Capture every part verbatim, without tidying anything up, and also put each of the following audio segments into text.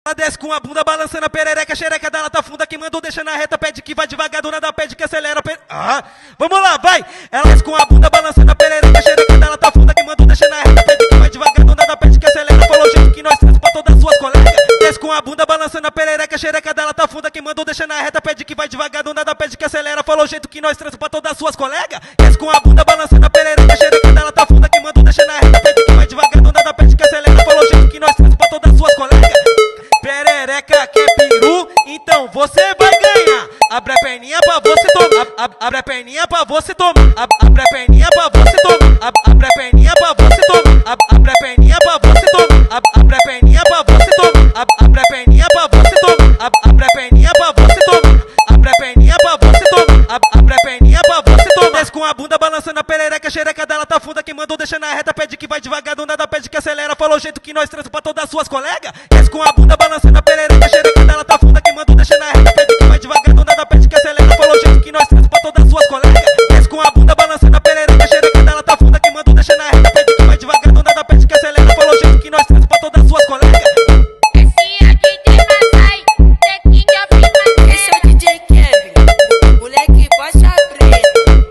Ela desce com a bunda balançando a perereca, xereca dela tá funda, que mandou deixa na reta, pede que vai devagar, do nada pede que acelera. Pe... Ah, vamos lá, vai! Ela desce com a bunda balançando a perereca, xereca dela tá funda, que mandou deixa na reta, pede que vai devagar, do nada pede que acelera. Falou o jeito que nós traz pra todas as suas colegas. Desce com a bunda balançando a perereca, xereca dela tá funda, que mandou deixa na reta, pede que vai devagar, do nada pede que acelera. Falou o jeito que nós traz pra todas as suas colegas. Desce com a bunda balançando a perereca, xereca dela tá funda, que mandou deixa na reta, pede que vai devagar, do nada pede que acelera. Falou o jeito que nós traz pra todas as suas colegas. Perereca quer peru, então você vai ganhar. Abre a perninha pra você tomar. Ab abre a perninha pra você tomar. Ab abre a perninha pra você tomar. Ab abre a perninha pra você tomar. Ab abre a perninha pra você tomar. Ab abre a perninha pra você tomar. Ab abre a perninha pra você tomar. Ab abre a perninha pra você tomar. Abre a perninha pra você tomar. Ab abre a perninha pra você tomar. Desce com a bunda balançando a perereca, xereca dela tá funda, que mandou deixa na reta, pede que vai devagar, do nada pede que acelera. Falou o jeito que nós traz pra todas as suas colegas. Desce com a bunda balançando a perereca, xereca dela tá funda, que mandou deixa na reta, pede que vai devagar, do nada pede que acelera. Falou o jeito que nós traz pra todas as suas colegas. Desce com a bunda balançando a perereca, xereca dela tá funda, que mandou deixa na reta, pede que vai devagar, do nada pede que acelera. Falou o jeito que nós traz pra todas as suas colegas. Esse é D J Masai, The King of Madeira. Esse é o D J Kevin, moleque faixa preta.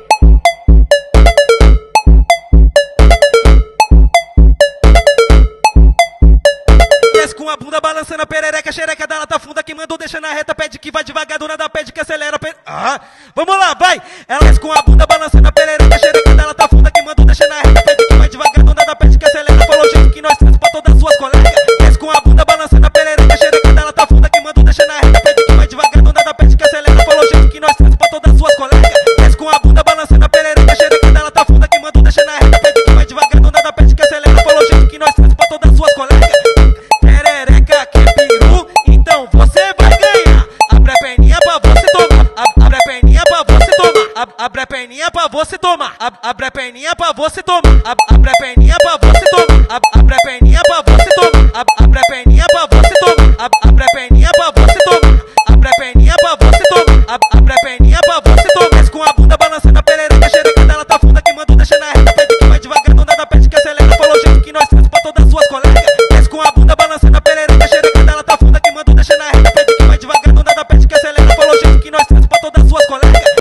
Desce com a bunda balançando a perereca, xereca dela tá funda, que mandou deixa na reta, pede que vai devagar, do nada pede que acelera. Pe... Ah, vamos lá, vai! Ela desce com a bunda balançando a perereca, xereca dela tá funda, que mandou deixa na reta, pede que vai devagar, do nada pede que acelera. Falou o jeito que nós traz pra todas as suas colegas. Desce com a bunda balançando a perereca, xereca dela tá funda, que mandou deixa na reta, pede que vai devagar, do nada pede que acelera. Falou o jeito que nós traz pra todas as suas colegas. Desce com a bunda balançando a perereca, xereca dela tá funda, que mandou deixa na reta, pede que vai devagar, do nada pede que acelera. Falou o jeito que nós traz pra todas as suas colegas. Perereca quer peru, então você vai ganhar. Abre a perninha pra você tomar. Ab abre a perninha pra você tomar. Ab abre a perninha pra você tomar. Ab abre a perninha pra você tomar. Ab abre a perninha pra você tomar.